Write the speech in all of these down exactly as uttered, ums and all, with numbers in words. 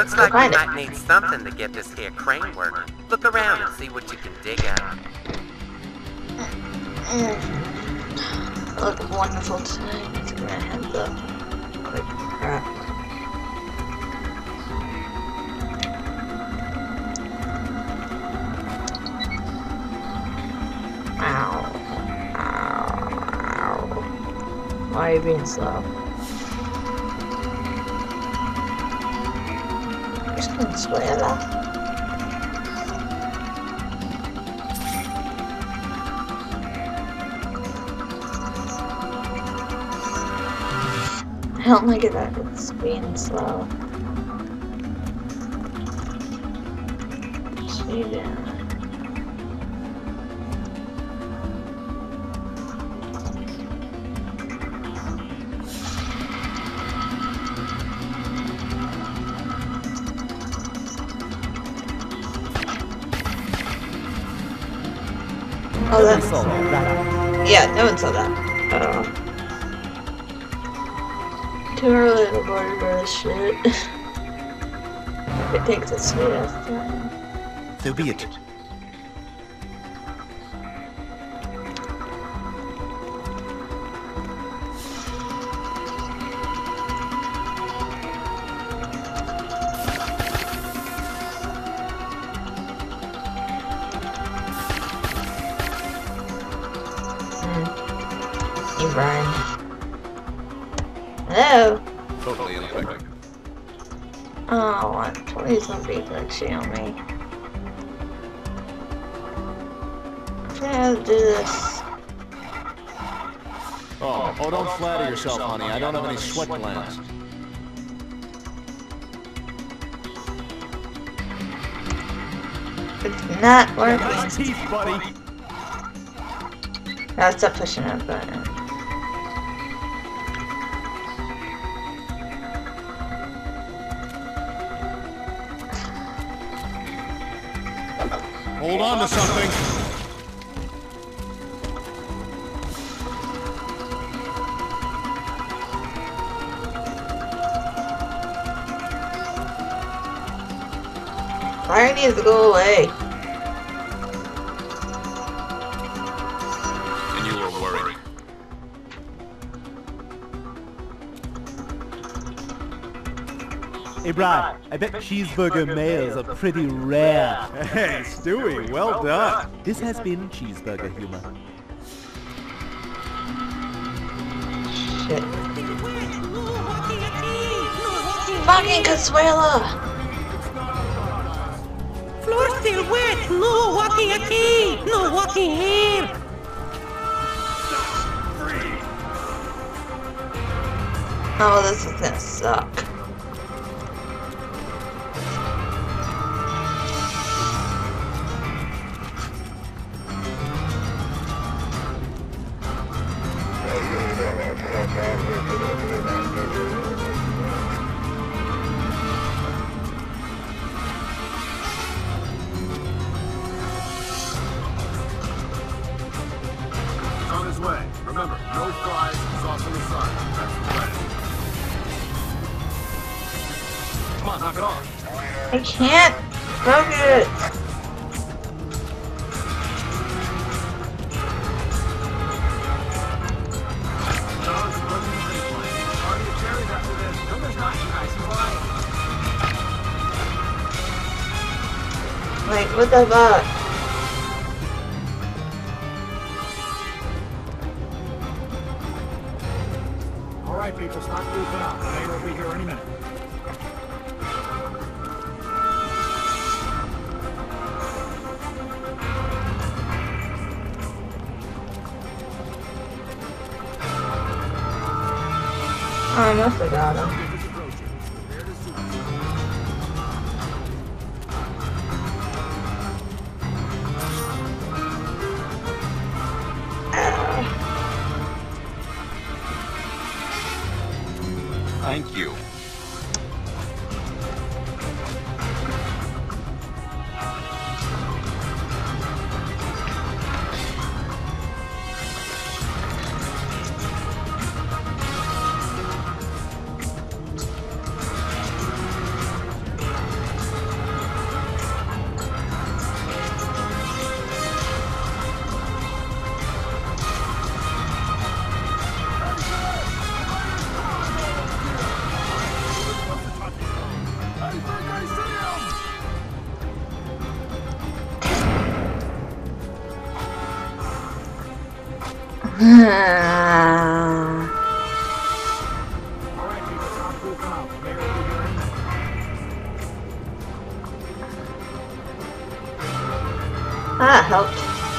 Looks We'll like we find it. might need something to get this here crane working. Look around and see what you can dig out. Mm. Look wonderful tonight. It's gonna have the quick crap. Ow. Ow. Ow. Why are you being slow? Just gonna swear that. I don't like it that it's being slow. See that. Oh, that's... Yeah, no one saw that. Uh-oh. Too early in the morning for this shit. It takes a sweet ass time. So be it. Hey, Brian. Hello? Totally ineffective. Oh, what? Please don't be glitchy on me. I have to do this. Oh, oh, don't flatter yourself, honey. I don't have any sweat glands. It's not working. Nice teeth, buddy. Now stop pushing that button. Hold on to something. Fire needs to go away. And you were worried. Hey, Brian, I bet cheeseburger mayos are pretty rare. Hey, Stewie, well done. This has been cheeseburger humor. Shit. Fucking Consuela! Floor still wet. No walking aquí. No walking here. Oh, this is gonna suck. On his way. Remember, no fries, sauce on the side. That's the plan. Come on, knock it off. I can't focus. Like, what the fuck? Alright, people, start goofing out. The mayor will be here any minute. Oh, I must have got him. Thank you. Alright, people, stop goofing out. The mayor will be here in a minute. That helped.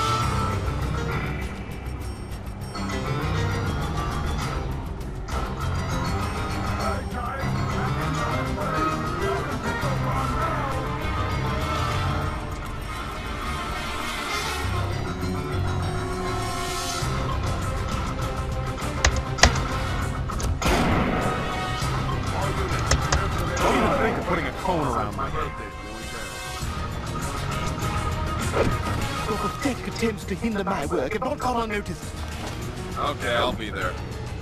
Don't even think of putting a cone around my head. Your pathetic attempts to hinder my work have not gone unnoticed. Okay, I'll be there.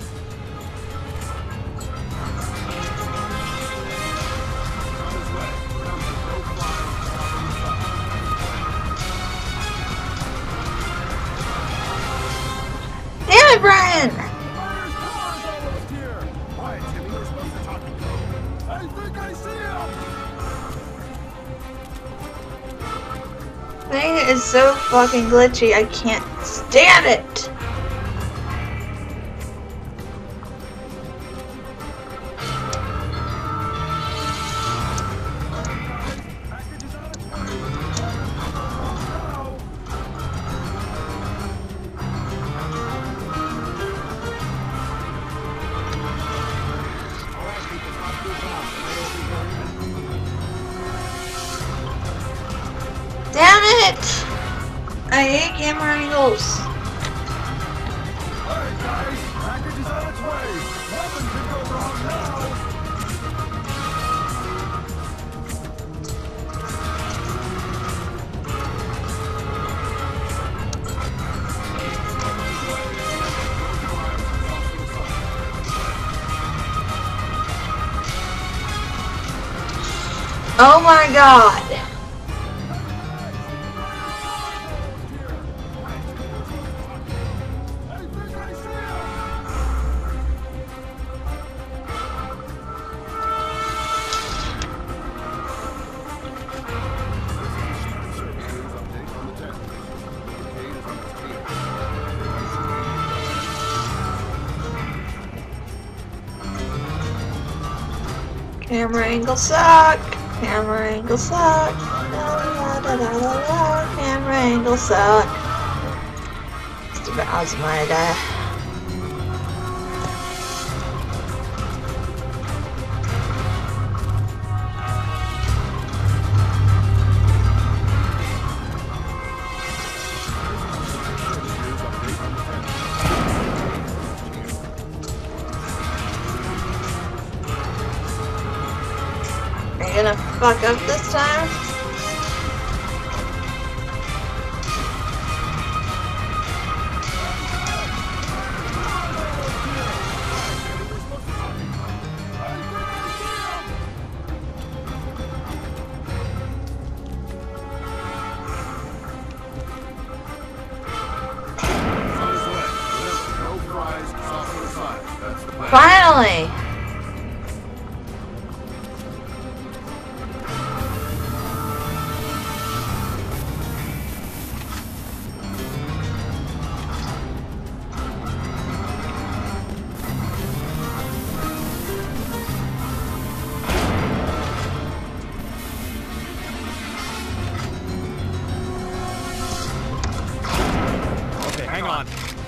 Damn it, Brian! Quiet, Timmy. We're supposed to talk to you. I think I see him. Thing is so fucking glitchy, I can't stand it! Damn it! I hate camera angles. Alright, guys. Package is on its way. Nothing can go wrong now. Oh my god! I think I see him. Camera angles suck! Camera angles suck! Da, da, da, da, da, da. Camera angles suck! Stupid Osmida. Are you gonna fuck up this time? No fries, sauce on the side. That's the plan. Finally! Okay, hang on.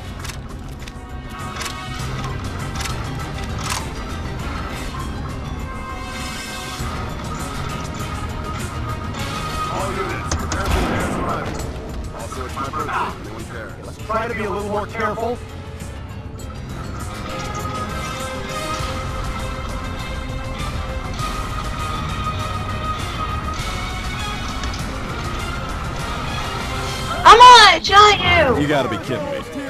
All units, prepare for the mayor's arrival. Also, it's my birthday. No one cares. Let's try to be a little more careful. I'm on it, shot you! You gotta be kidding me.